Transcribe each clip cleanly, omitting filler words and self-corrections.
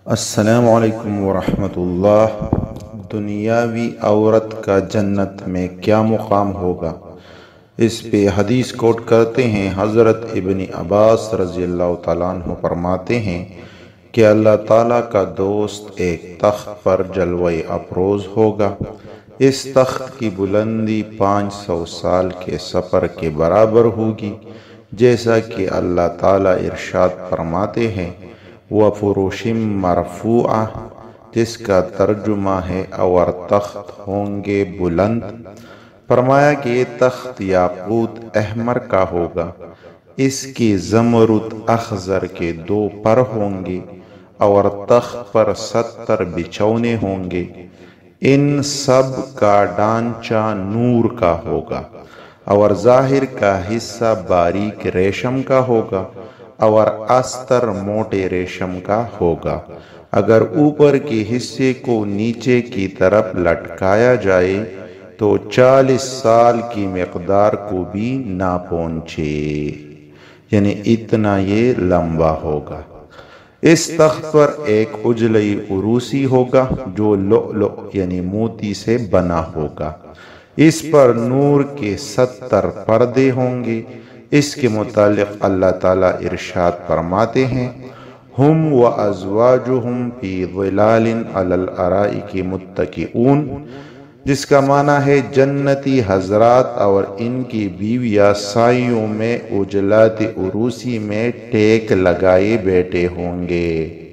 السلام علیکم ورحمۃ اللہ۔ دنیاوی عورت کا جنت میں کیا مقام ہوگا؟ اس پہ حدیث کوٹ کرتے ہیں۔ حضرت ابن عباس رضی اللہ تعالیٰ عنہ فرماتے ہیں کہ اللہ تعالیٰ کا دوست ایک تخت پر جلوہ افروز ہوگا۔ اس تخت کی بلندی 500 سال کے سفر کے برابر ہوگی، جیسا کہ اللہ تعالیٰ ارشاد فرماتے ہیں وَفُرُشٍ مَّرْفُوعَةٍ، جس کا ترجمہ ہے اور تخت ہوں گے بلند۔ فرمایا کہ یہ تخت یاقوت احمر کا ہوگا، اس کی زمرد اخضر کے 2 پر ہوں گے اور تخت پر 70 بچھونے ہوں گے۔ ان سب کا ڈھانچہ نور کا ہوگا اور ظاہر کا حصہ باریک ریشم کا ہوگا اور استر موٹے ریشم کا ہوگا۔ اگر اوپر کے حصے کو نیچے کی طرف لٹکایا جائے تو 40 سال کی مقدار کو بھی نہ پہنچے، یعنی اتنا یہ لمبا ہوگا۔ اس تخت پر ایک عجلہ عروسی ہوگا جو لؤلؤ یعنی موتی سے بنا ہوگا۔ اس پر نور کے 70 پردے ہوں گے۔ اس کے متعلق اللہ تعالیٰ ارشاد فرماتے ہیں ہم وازواجہم فی ظلال علی الارائک متکئون، جس کا معنی ہے جنتی حضرات اور ان کی بیویاں سایوں میں عجلات عروسی میں ٹیک لگائے بیٹھے ہوں گے۔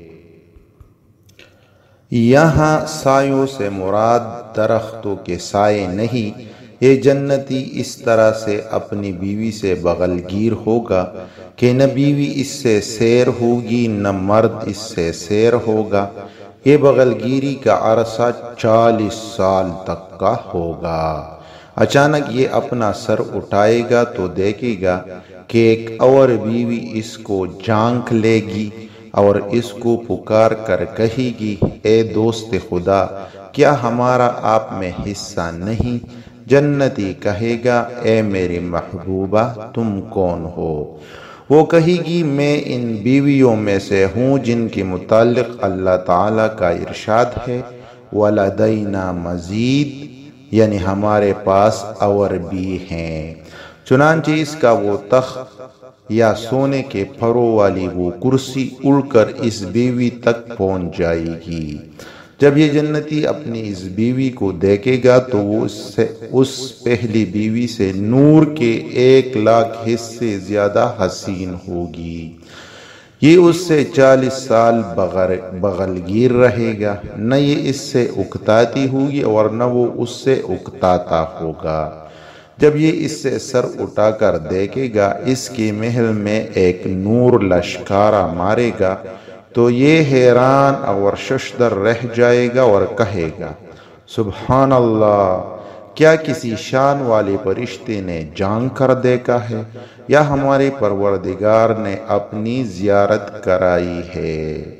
یہاں سایوں سے مراد درختوں کے سائے نہیں۔ یہ جنتی اس طرح سے اپنی بیوی سے بغل گیر ہوگا کہ نہ بیوی اس سے سیر ہوگی نہ مرد اس سے سیر ہوگا۔ یہ بغل گیری کا عرصہ 40 سال تک کا ہوگا۔ اچانک یہ اپنا سر اٹھائے گا تو دیکھے گا کہ ایک اور بیوی اس کو جھانک لے گی اور اس کو پکار کر کہے گی اے دوست خدا، کیا ہمارا آپ میں حصہ نہیں؟ جنتی کہے گا اے میری محبوبہ تم کون ہو؟ وہ کہے گی میں ان بیویوں میں سے ہوں جن کے متعلق اللہ تعالیٰ کا ارشاد ہے وَلَدَيْنَا مَزِيد، یعنی ہمارے پاس اور بھی ہیں۔ چنانچہ اس کا وہ تخت یا سونے کے پھروں والی وہ کرسی اڑ کر اس بیوی تک پہنچ جائے گی۔ جب یہ جنتی اپنی اس بیوی کو دیکھے گا تو وہ اس پہلی بیوی سے نور کے 1,00,000 حصے زیادہ حسین ہوگی۔ یہ اس سے 40 سال بغل گیر رہے گا، نہ یہ اس سے اکتاتی ہوگی اور نہ وہ اس سے اکتاتا ہوگا۔ جب یہ اس سے سر اٹھا کر دیکھے گا اس کے محل میں ایک نور لشکارہ مارے گا تو یہ حیران اور ششدر رہ جائے گا اور کہے گا سبحان اللہ، کیا کسی شان والے فرشتے نے جھانک کر دیکھا ہے یا ہمارے پروردگار نے اپنی زیارت کرائی ہے؟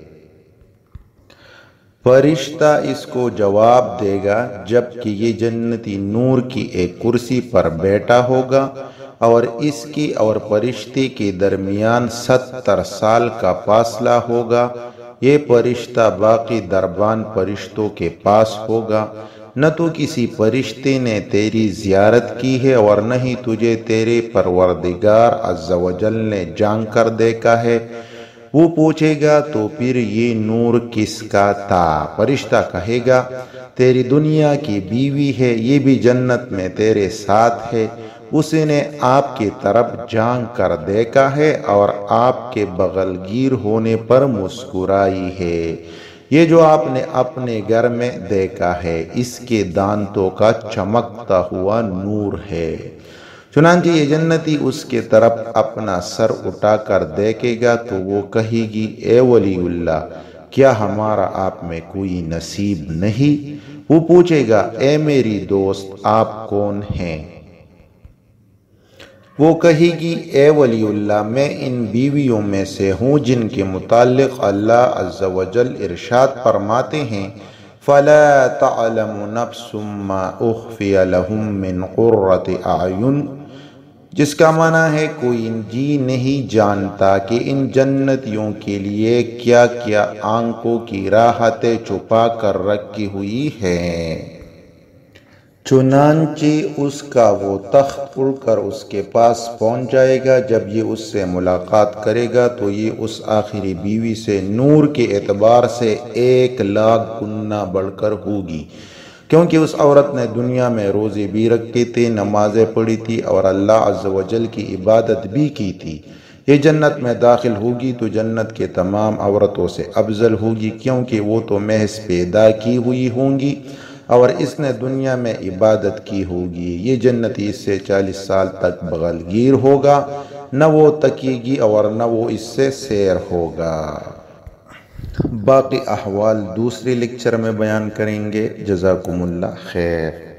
فرشتہ اس کو جواب دے گا جبکہ یہ جنتی نور کی ایک کرسی پر بیٹھا ہوگا اور اس کی اور فرشتے کے درمیان 70 سال کا فاصلہ ہوگا۔ یہ فرشتہ باقی دربان فرشتوں کے پاس ہوگا۔ نہ تو کسی فرشتے نے تیری زیارت کی ہے اور نہ ہی تجھے تیرے پروردگار عز و جل نے جھانک کر دیکھا ہے۔ وہ پوچھے گا تو پھر یہ نور کس کا تھا؟ فرشتہ کہے گا تیری دنیا کی بیوی ہے، یہ بھی جنت میں تیرے ساتھ ہے۔ اس نے آپ کی طرف جھانک کر دیکھا ہے اور آپ کے بغل گیر ہونے پر مسکرائی ہے۔ یہ جو آپ نے اپنے گھر میں دیکھا ہے اس کے دانتوں کا چمکتا ہوا نور ہے۔ چنانچہ یہ جنتی اس کے طرف اپنا سر اٹھا کر دیکھے گا تو وہ کہے گی اے ولی اللہ، کیا ہمارا آپ میں کوئی نصیب نہیں؟ وہ پوچھے گا اے میری دوست آپ کون ہیں؟ وہ کہے گی اے ولی اللہ، میں ان بیویوں میں سے ہوں جن کے متعلق اللہ عز و جل ارشاد فرماتے ہیں فَلَا تَعْلَمُ نَفْسٌ مَّا أُخْفِيَ لَهُم مِّن قُرَّةِ أَعْيُنٍ جس کا معنی ہے کوئی جی نہیں جانتا کہ ان جنتیوں کے لیے کیا کیا آنکھوں کی راحتیں چھپا کر رکھی ہوئی ہیں۔ چنانچہ اس کا وہ تخت اڑ کر اس کے پاس پہنچ جائے گا۔ جب یہ اس سے ملاقات کرے گا تو یہ اس آخری بیوی سے نور کے اعتبار سے 1,00,000 گنا بڑھ کر ہوگی، کیونکہ اس عورت نے دنیا میں روزے بھی رکھے تھے، نمازیں پڑھی تھی اور اللہ عز و جل کی عبادت بھی کی تھی۔ یہ جنت میں داخل ہوگی تو جنت کے تمام عورتوں سے افضل ہوگی، کیونکہ وہ تو محض پیدا کی ہوئی ہوں گی اور اس نے دنیا میں عبادت کی ہوگی۔ یہ جنتی اس سے 40 سال تک بغل گیر ہوگا، نہ وہ تکے گی اور نہ وہ اس سے سیر ہوگا۔ باقی احوال دوسری لیکچر میں بیان کریں گے۔ جزاکم اللہ خیر۔